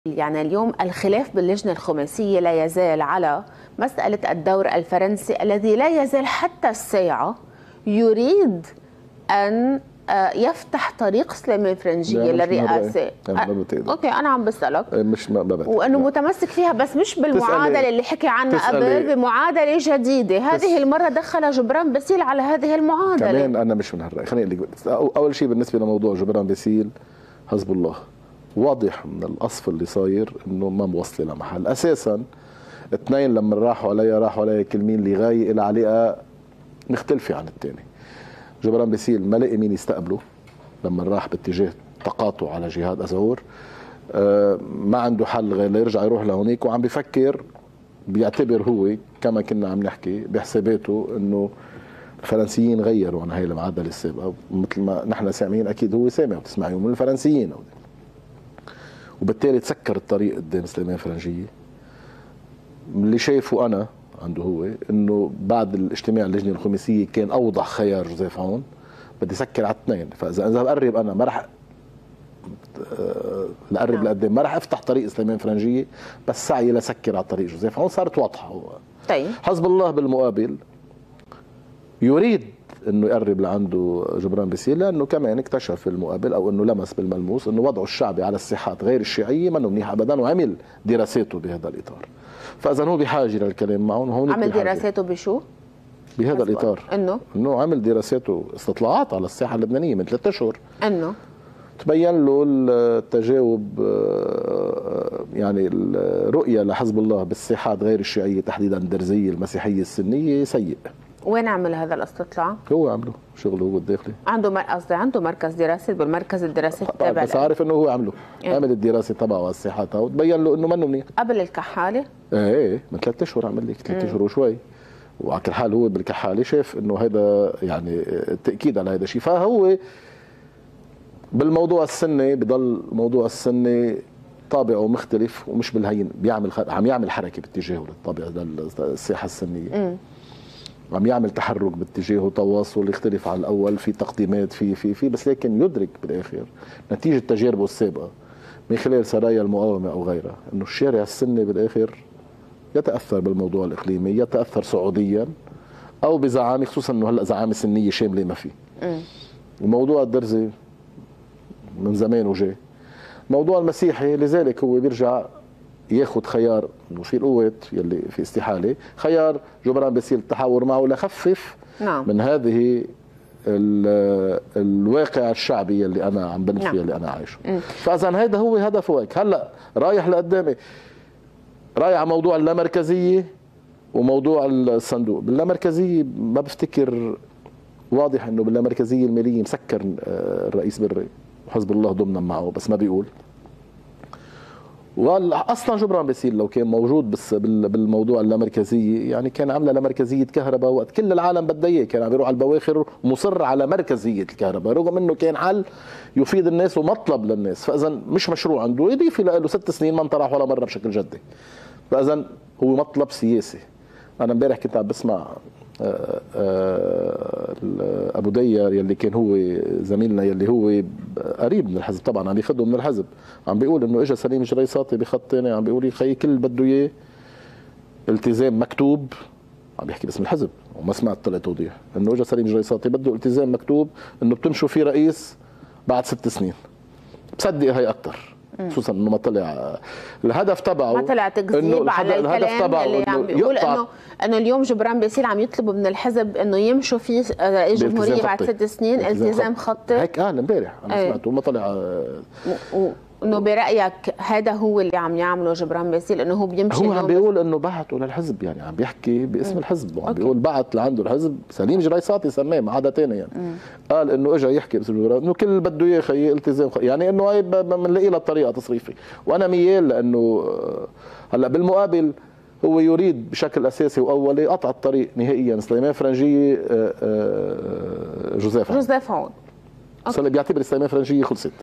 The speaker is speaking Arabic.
يعني اليوم الخلاف باللجنة الخماسية لا يزال على مسألة الدور الفرنسي الذي لا يزال حتى الساعة يريد أن يفتح طريق سليمان فرنجية للرئاسة. اوكي انا عم بسألك مش وانه متمسك فيها، بس مش بالمعادلة اللي حكي عنها قبل، بمعادلة جديدة. هذه المرة دخل جبران باسيل على هذه المعادلة. كمان انا مش من هالرأي. خليني اقول لك اول شيء بالنسبة لموضوع جبران باسيل، حزب الله واضح من القصف اللي صاير انه ما موصله لمحل. اساسا اثنين لما راحوا عليها كلمين لغايه لها علاقه مختلفه عن الثاني. جبران باسيل ما لقي مين يستقبله لما راح باتجاه تقاطع على جهاد ازهور. ما عنده حل غير يرجع يروح لهونيك، وعم بفكر بيعتبر هو كما كنا عم نحكي بحساباته انه الفرنسيين غيروا عن هاي المعادله السابقه، مثل ما نحن سامعين اكيد هو سامع وبتسمعيه من الفرنسيين، وبالتالي تسكر الطريق قدام سليمان فرنجية. اللي شايفه انا عنده هو انه بعد الاجتماع اللجنه الخماسيه كان اوضح خيار جوزيف عون، بدي سكر على اثنين. فاذا بقرب انا ما راح لقرب لقدام، ما راح افتح طريق سليمان فرنجية، بس سعي لسكر على طريق جوزيف عون صارت واضحه. هو طيب حزب الله بالمقابل يريد انه يقرب لعنده جبران باسيل، لانه كمان اكتشف المقابل او انه لمس بالملموس انه وضعه الشعبي على الساحات غير الشيعيه منه منيح ابدا، وعمل دراساته بهذا الاطار. فاذا هو بحاجه للكلام معهم. هون عمل دراساته بشو؟ بهذا الاطار انه عمل دراساته استطلاعات على الساحه اللبنانيه من 3 اشهر، انه تبين له التجاوب، يعني الرؤيه لحزب الله بالساحات غير الشيعيه تحديدا الدرزيه المسيحيه السنيه سيء. وين عمل هذا الاستطلاع؟ هو عمله شغله هو الداخلي. عنده مركز دراسي، بالمركز الدراسي التابع، بس عارف انه هو عمل الدراسه تبعه على الساحات وتبين له انه منه منيح. قبل الكحاله؟ ايه من 3 اشهر عمل لك 3 اشهر وشوي. وعلى كل حال هو بالكحاله شاف انه هذا يعني التاكيد على هذا الشيء. فهو بالموضوع السني بضل موضوع السني طابعه مختلف ومش بالهين، عم يعمل حركه باتجاهه للطابع للساحه السنيه. عم يعمل تحرك باتجاهه، تواصل يختلف عن الاول، في تقديمات في بس لكن يدرك بالاخر نتيجه تجاربه السابقه من خلال سرايا المقاومه او غيرها انه الشارع السني بالاخر يتاثر بالموضوع الاقليمي، يتاثر سعوديا او بزعامه، خصوصا انه هلا زعامه سنيه شامله ما في. وموضوع الدرزي من زمان وجاي. موضوع المسيحي لذلك هو بيرجع ياخذ خيار انه في القوات يلي في استحاله، خيار جبران باسيل التحاور معه لخفف من هذه الواقع الشعبي يلي انا عم بنت فيه يلي انا عايشه. فاذا هذا هو هدفه هيك. هلا رايح لقدامي، رايح على موضوع اللامركزيه وموضوع الصندوق. باللامركزيه ما بفتكر، واضح انه باللامركزيه الماليه مسكر الرئيس بري وحزب الله ضمنا معه بس ما بيقول. واصلا جبران باسيل لو كان موجود بس بالموضوع اللامركزيه، يعني كان عامله لمركزيه كهرباء وقت كل العالم بدها اياه، كان عم يروح على البواخر ومصر على مركزيه الكهرباء رغم انه كان حل يفيد الناس ومطلب للناس. فاذا مش مشروع عنده، يضيف له 6 سنين ما انطرح ولا مره بشكل جدي. فاذا هو مطلب سياسي. انا امبارح كنت عم بسمع ابو ديار يلي كان هو زميلنا يلي هو قريب من الحزب طبعا، عم ياخذه من الحزب، عم بيقول انه اجى سليم جريصاتي بخط ثاني عم بيقول خيي كل اللي بده اياه التزام مكتوب، عم بيحكي باسم الحزب وما سمعت طلع توضيح انه اجى سليم جريصاتي بده التزام مكتوب انه بتمشوا فيه رئيس بعد 6 سنين. بصدق هي اكثر، خصوصا انه ما طلع الهدف تبعه، ما طلع تكذيب على الكلام اللي عم بيقول انه اليوم جبران باسيل عم يطلب من الحزب انه يمشوا في رئيس جمهوريه بعد 6 سنين التزام خطي. هيك قال امبارح انا سمعته ما طلع. انه برايك هذا هو اللي عم يعمله جبران باسيل، انه هو بيمشي. هو عم بيقول انه بعته للحزب، يعني عم بيحكي باسم الحزب وعم بيقول بعت لعنده الحزب سليم جريصاتي سماه ما حدا ثاني يعني. قال انه اجى يحكي باسم الجبران انه كل اللي بده اياه خيي التزام يعني انه هي بنلاقي لها طريقه تصريفي. وانا ميال لانه هلا بالمقابل هو يريد بشكل اساسي واولي قطع الطريق نهائيا سليمان فرنجيه جوزيف عون. بيعتبر سليمان فرنجيه خلصت.